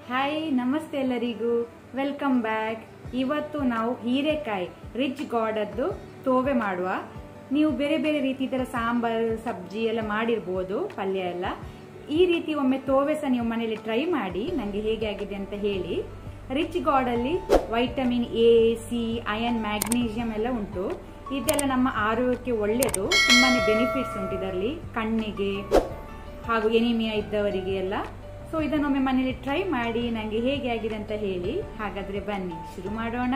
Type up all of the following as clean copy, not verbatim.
Hi ನಮಸ್ತೆ ಎಲ್ಲರಿಗೂ welcome back. ಇವತ್ತು ನಾವು ಹೀರೆಕಾಯಿ ರಿಚ್ ಗಾಡದ್ದು ತೋವೆ ಮಾಡುವ. ನೀವು ಬೇರೆ ಬೇರೆ ರೀತಿ ತರ ಸಾಂಬಾರ್ ಸಬ್ಜಿ ಎಲ್ಲ ಮಾಡಿರ್ಬೋದು, ಪಲ್ಯ ಎಲ್ಲ. ಈ ರೀತಿ ಒಮ್ಮೆ ತೋವೆ ಸಹ ನೀವು ಮನೆಯಲ್ಲಿ ಟ್ರೈ ಮಾಡಿ ನನಗೆ ಹೇಗೆ ಆಗಿದೆ ಅಂತ ಹೇಳಿ. ರಿಚ್ ಗಾಡಲ್ಲಿ vitamin A, C, iron, magnesium ಎಲ್ಲ ಉಂಟು. ಇದೆಲ್ಲ ನಮ್ಮ ಆರೋಗ್ಯಕ್ಕೆ ಒಳ್ಳೆಯದು, ತುಂಬಾನೇ ಬೆನಿಫಿಟ್ಸ್ ಉಂಟು ಇದರಲ್ಲಿ, ಕಣ್ಣಿಗೆ ಹಾಗೂ ಎನಿಮಿಯಾ ಇದ್ದವರಿಗೆ ಎಲ್ಲ. ಸೊ ಇದನ್ನೊಮ್ಮೆ ಮನೆಯಲ್ಲಿ ಟ್ರೈ ಮಾಡಿ ನನಗೆ ಹೇಗೆ ಆಗಿದೆ ಅಂತ ಹೇಳಿ. ಹಾಗಾದ್ರೆ ಬನ್ನಿ ಶುರು ಮಾಡೋಣ.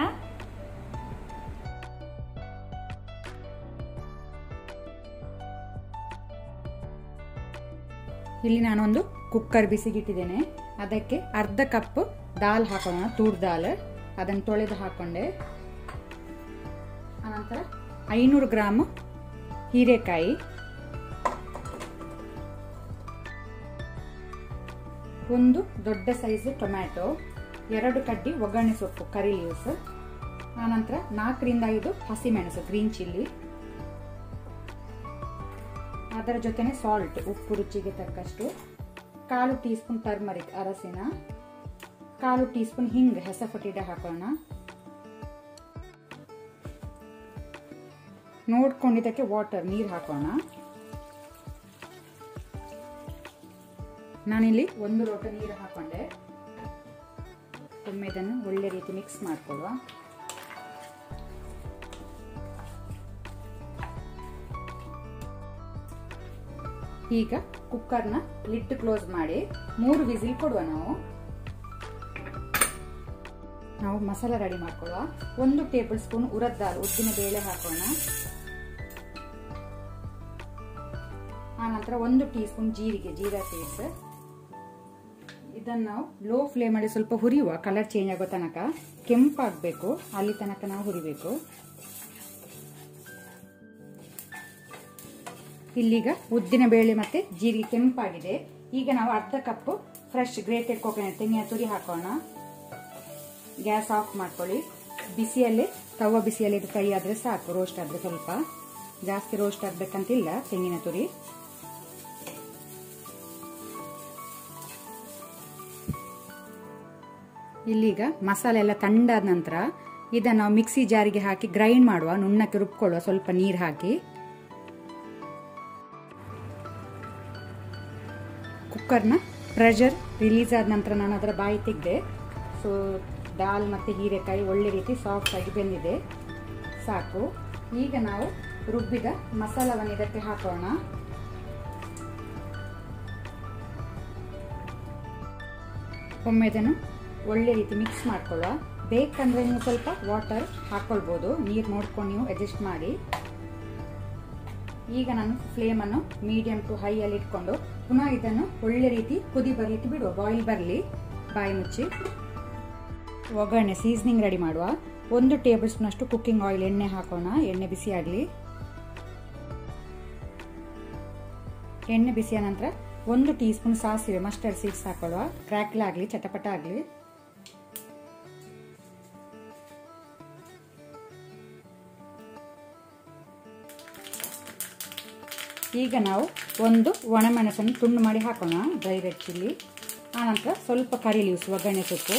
ಇಲ್ಲಿ ನಾನೊಂದು ಕುಕ್ಕರ್ ಬಿಸಿಗಿಟ್ಟಿದ್ದೇನೆ. ಅದಕ್ಕೆ ಅರ್ಧ ಕಪ್ ದಾಲ್ ಹಾಕೋಣ, ತೂರ್ ದಾಲ್. ಅದನ್ನು ತೊಳೆದು ಹಾಕೊಂಡೆ. ಅನಂತರ 500 ಗ್ರಾಮ್ ಹೀರೆಕಾಯಿ, ಒಂದು ದೊಡ್ಡ ಸೈಜ್ ಟೊಮ್ಯಾಟೊ, 2 ಕಡ್ಡಿ ಒಗ್ಗರಣೆ ಸೊಪ್ಪು ಕರಿ ಲೀವ್ಸ್, ಆನಂತರ 4 ರಿಂದ 5 ಹಸಿಮೆಣಸು ಗ್ರೀನ್ ಚಿಲ್ಲಿ, ಅದರ ಜೊತೆನೆ ಸಾಲ್ಟ್ ಉಪ್ಪು ರುಚಿಗೆ ತಕ್ಕಷ್ಟು, 1/4 ಟೀ ಸ್ಪೂನ್ ಟರ್ಮರಿಕ್ ಅರಸಿನ, 1/4 ಟೀ ಸ್ಪೂನ್ ಹಿಂಗ್ ಹೆಸಪುಟಿಡ ಹಾಕೋಣ. ನೋಡ್ಕೊಂಡಿದ್ದಕ್ಕೆ ವಾಟರ್ ನೀರು ಹಾಕೋಣ. ನಾನಿಲ್ಲಿ 1 ಲೋಟ ನೀರು ಹಾಕೊಂಡೆ. ಒಮ್ಮೆ ಇದನ್ನು ಒಳ್ಳೆ ರೀತಿ ಮಿಕ್ಸ್ ಮಾಡ್ಕೊಳ್ಳುವ. ಈಗ ಕುಕ್ಕರ್ನ ಲಿಡ್ ಕ್ಲೋಸ್ ಮಾಡಿ 3 ವಿಸಿಲ್ ಕೊಡುವ. ನಾವು ಮಸಾಲ ರೆಡಿ ಮಾಡ್ಕೊಳ್ಳುವ. 1 ಟೇಬಲ್ ಸ್ಪೂನ್ ಉರದ್ ದಾಲ್ ಉದ್ದಿನ ಬೇಳೆ ಹಾಕೋಣ. ಆನಂತರ 1 ಟೀ ಸ್ಪೂನ್ ಜೀರಾ ಸೀಡ್ಸ್. ಇದನ್ನು ನಾವು ಲೋ ಫ್ಲೇಮ್ ಅಲ್ಲಿ ಸ್ವಲ್ಪ ಹುರಿಯುವ, ಕಲರ್ ಚೇಂಜ್ ಆಗೋ ತನಕ, ಕೆಂಪಾಗಬೇಕು, ಅಲ್ಲಿ ತನಕ ನಾವು ಹುರಿಬೇಕು. ಇಲ್ಲಿಗ ಉದ್ದಿನ ಬೇಳೆ ಮತ್ತೆ ಜೀರಿಗೆ ಕೆಂಪಾಗಿದೆ. ಈಗ ನಾವು ಅರ್ಧ ಕಪ್ ಫ್ರೆಶ್ ಗ್ರೇಟೆಡ್ ಕೋಕೋನಟ್ ತೆಂಗಿನ ತುರಿ ಹಾಕೋಣ. ಗ್ಯಾಸ್ ಆಫ್ ಮಾಡ್ಕೊಳ್ಳಿ. ಬಿಸಿಯಲ್ಲೇ ತವ ಬಿಸಿಯಲ್ಲಿ ಫ್ರೈ ಆದ್ರೆ ಸಾಕು, ರೋಸ್ಟ್ ಆದ್ರೆ ಸ್ವಲ್ಪ ಜಾಸ್ತಿ ರೋಸ್ಟ್ ಆಗ್ಬೇಕಂತಿಲ್ಲ ತೆಂಗಿನ ತುರಿ. ಇಲ್ಲಿಗ ಮಸಾಲೆ ಎಲ್ಲ ತಂಡಾದ ನಂತರ ಇದನ್ನು ನಾವು ಮಿಕ್ಸಿ ಜಾರಿಗೆ ಹಾಕಿ ಗ್ರೈಂಡ್ ಮಾಡುವ, ನುಣ್ಣಕ್ಕೆ ರುಬ್ಕೊಳ್ಳುವ, ಸ್ವಲ್ಪ ನೀರು ಹಾಕಿ. ಕುಕ್ಕರ್ನ ಪ್ರೆಷರ್ ರಿಲೀಸ್ ಆದ ನಂತರ ನಾನು ಅದರ ಬಾಯಿ ತೆಗೆದೆ. ಸೊ ದಾಲ್ ಮತ್ತು ಹೀರೆಕಾಯಿ ಒಳ್ಳೆ ರೀತಿ ಸಾಫ್ಟ್ ಆಗಿ ಬೆಂದಿದೆ, ಸಾಕು. ಈಗ ನಾವು ರುಬ್ಬಿದ ಮಸಾಲವನ್ನು ಇದಕ್ಕೆ ಹಾಕೋಣ. ಒಮ್ಮೆ ಇದನ್ನು ಒಳ್ಳೆ ರೀತಿ ಮಿಕ್ಸ್ ಮಾಡ್ಕೊಳ್ಳುವ. ಬೇಕಂದ್ರೆ ನೀವು ಸ್ವಲ್ಪ ವಾಟರ್ ಹಾಕೊಳ್ಬಹುದು, ನೀರು ನೋಡ್ಕೊಂಡು ನೀವು ಅಡ್ಜಸ್ಟ್ ಮಾಡಿ. ಈಗ ನಾನು ಫ್ಲೇಮನ್ನು ಮೀಡಿಯಂ ಟು ಹೈ ಅಲ್ಲಿ ಇಟ್ಕೊಂಡು ಪುನಃ ಇದನ್ನು ಒಳ್ಳೆ ರೀತಿ ಕುದಿ ಬರ್ಲಿಕ್ಕೆ ಬಿಡುವ, ಬಾಯ್ಲ್ ಬರಲಿ. ಬಾಯಿ ಮುಚ್ಚಿ ಒಗ್ಗರಣೆ ಸೀಸನಿಂಗ್ ರೆಡಿ ಮಾಡುವ. 1 ಟೇಬಲ್ ಸ್ಪೂನ್ ಅಷ್ಟು ಕುಕ್ಕಿಂಗ್ ಆಯಿಲ್ ಎಣ್ಣೆ ಹಾಕೋಣ. ಎಣ್ಣೆ ಬಿಸಿ ಆಗಲಿ. ಎಣ್ಣೆ ಬಿಸಿಯ ನಂತರ 1 ಟೀ ಸ್ಪೂನ್ ಸಾಸಿವೆ ಮಸ್ಟರ್ಡ್ ಸೀಡ್ಸ್ ಹಾಕೊಳ್ಳುವ. ಕ್ರ್ಯಾಕ್ಲ್ ಆಗಲಿ, ಚಟಪಟ ಆಗಲಿ. ಈಗ ನಾವು 1 ಒಣಮೆಣಸನ್ನು ತುಂಡು ಮಾಡಿ ಹಾಕೋಣ, ಡ್ರೈ ರೆಡ್ ಚಿಲ್ಲಿ. ಆನಂತರ ಸ್ವಲ್ಪ ಕರಿ ಲೀವ್ಸ್ ಒಗ್ಗರಣೆ ಸೊಪ್ಪು.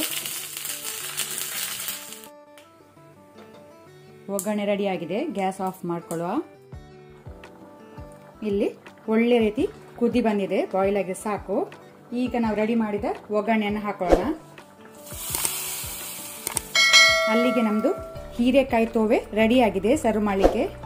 ಒಗ್ಗರಣೆ ರೆಡಿ ಆಗಿದೆ. ಗ್ಯಾಸ್ ಆಫ್ ಮಾಡ್ಕೊಳ್ಳುವ. ಇಲ್ಲಿ ಒಳ್ಳೆ ರೀತಿ ಕುದಿ ಬಂದಿದೆ, ಬಾಯ್ಲ್ ಆಗಿ ಸಾಕು. ಈಗ ನಾವು ರೆಡಿ ಮಾಡಿದ ಒಗ್ಗರಣೆಯನ್ನು ಹಾಕೋಣ. ಅಲ್ಲಿಗೆ ನಮ್ದು ಹೀರೆಕಾಯಿ ತೋವೆ ರೆಡಿ ಆಗಿದೆ ಸರ್ವ್ ಮಾಡಲಿಕ್ಕೆ.